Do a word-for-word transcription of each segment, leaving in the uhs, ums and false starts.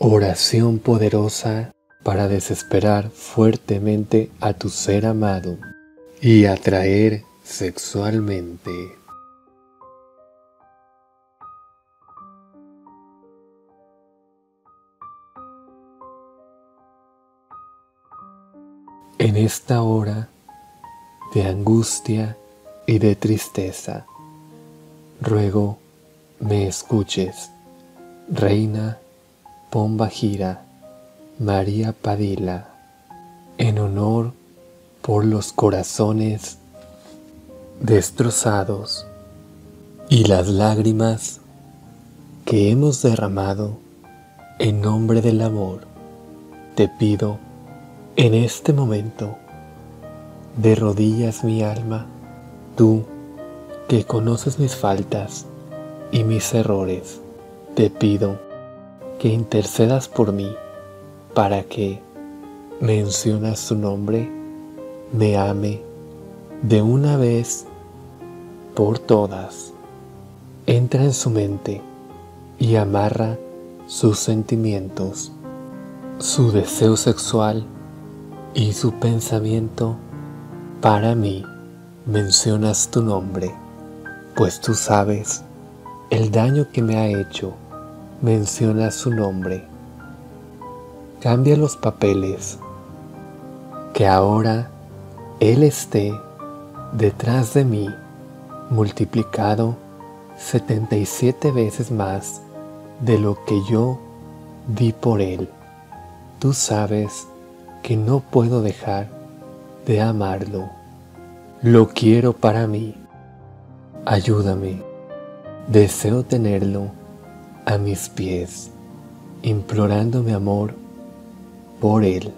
Oración poderosa para desesperar fuertemente a tu ser amado y atraer sexualmente. En esta hora de angustia y de tristeza, ruego me escuches, Reina Pombagira María Padilla, en honor por los corazones destrozados y las lágrimas que hemos derramado en nombre del amor. Te pido en este momento, de rodillas mi alma, tú que conoces mis faltas y mis errores, te pido que intercedas por mí para que, mencionas su nombre, me ame de una vez por todas. Entra en su mente y amarra sus sentimientos, su deseo sexual y su pensamiento. Para mí mencionas tu nombre, pues tú sabes el daño que me ha hecho. Menciona su nombre. Cambia los papeles, que ahora Él esté detrás de mí, multiplicado setenta y siete veces más de lo que yo di por Él. Tú sabes que no puedo dejar de amarlo. Lo quiero para mí. Ayúdame. Deseo tenerlo a mis pies, implorando mi amor por Él.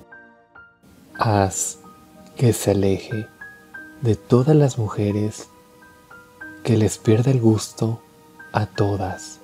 Haz que se aleje de todas las mujeres, que les pierda el gusto a todas,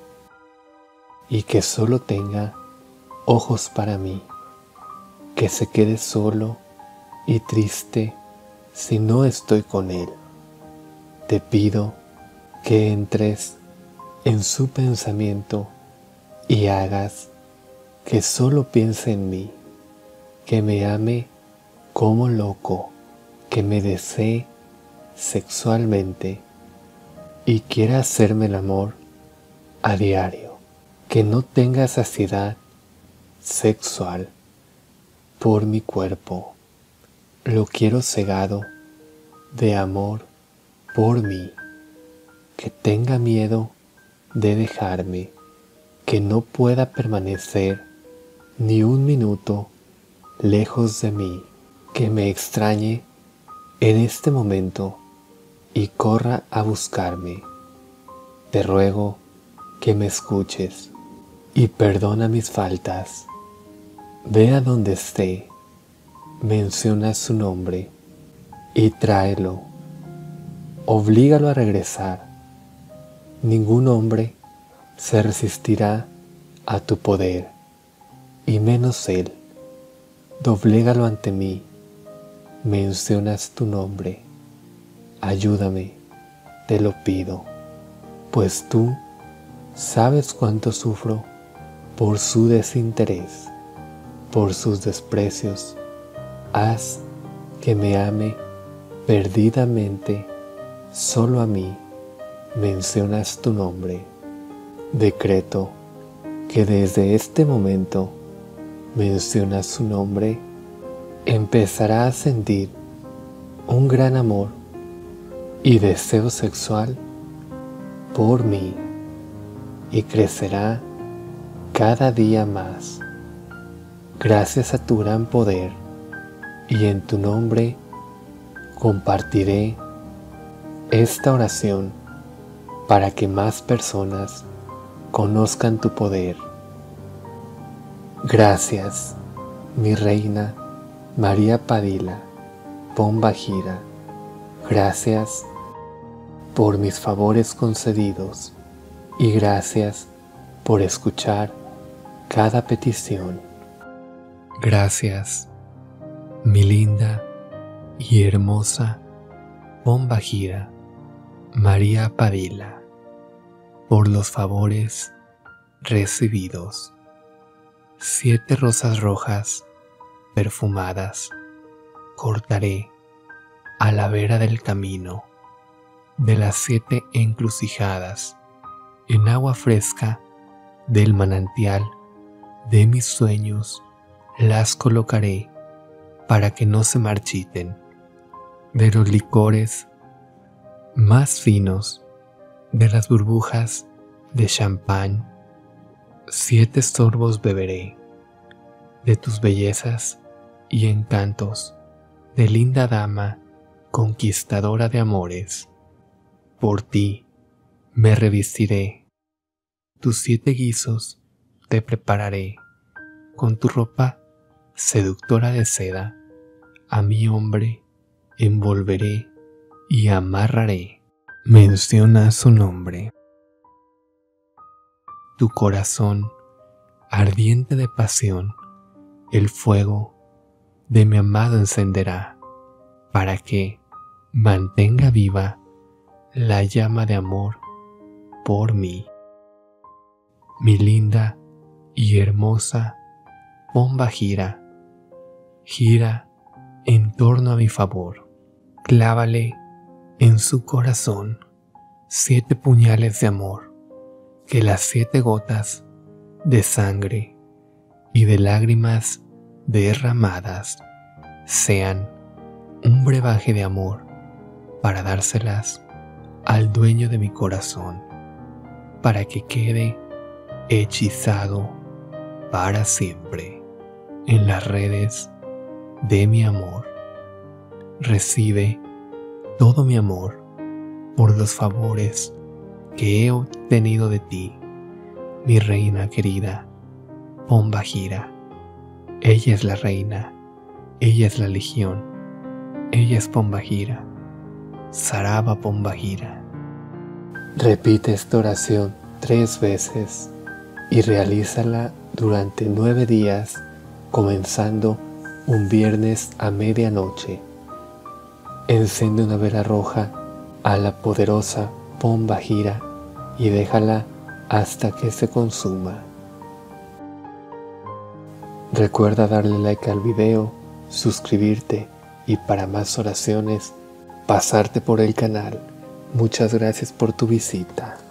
y que solo tenga ojos para mí, que se quede solo y triste si no estoy con Él. Te pido que entres en su pensamiento y hagas que solo piense en mí, que me ame como loco, que me desee sexualmente y quiera hacerme el amor a diario, que no tenga saciedad sexual por mi cuerpo. Lo quiero cegado de amor por mí, que tenga miedo de dejarme, que no pueda permanecer ni un minuto lejos de mí, que me extrañe en este momento y corra a buscarme. Te ruego que me escuches y perdona mis faltas. Ve a donde esté, menciona su nombre y tráelo. Oblígalo a regresar. Ningún hombre se resistirá a tu poder, y menos Él. Doblégalo ante mí. Mencionas tu nombre. Ayúdame, te lo pido, pues tú sabes cuánto sufro por su desinterés, por sus desprecios. Haz que me ame perdidamente solo a mí. Mencionas tu nombre. Decreto que desde este momento mencionas su nombre, empezará a sentir un gran amor y deseo sexual por mí, y crecerá cada día más. Gracias a tu gran poder, y en tu nombre compartiré esta oración para que más personas conozcan tu poder. Gracias, mi Reina María Padilla Pombagira. Gracias por mis favores concedidos y gracias por escuchar cada petición. Gracias, mi linda y hermosa Pombagira María Padilla, por los favores recibidos. siete rosas rojas perfumadas cortaré a la vera del camino de las siete encrucijadas, en agua fresca del manantial de mis sueños las colocaré para que no se marchiten. De los licores más finos, de las burbujas de champán, siete sorbos beberé, de tus bellezas y encantos, de linda dama conquistadora de amores. Por ti me revestiré, tus siete guisos te prepararé, con tu ropa seductora de seda, a mi hombre envolveré y amarraré. Menciona su nombre. Tu corazón, ardiente de pasión, el fuego de mi amado encenderá, para que mantenga viva la llama de amor por mí. Mi linda y hermosa pomba gira, gira en torno a mi favor. Clávale en su corazón siete puñales de amor, que las siete gotas de sangre y de lágrimas derramadas sean un brebaje de amor para dárselas al dueño de mi corazón, para que quede hechizado para siempre en las redes de mi amor. Recibe todo mi amor por los favores que he obtenido de ti, mi reina querida, Pomba Gira. Ella es la reina, ella es la legión, ella es Pomba Gira, Saraba Pomba Gira. Repite esta oración tres veces y realízala durante nueve días, comenzando un viernes a medianoche. Enciende una vela roja a la poderosa Pomba Gira y déjala hasta que se consuma. Recuerda darle like al video, suscribirte y para más oraciones, pasarte por el canal. Muchas gracias por tu visita.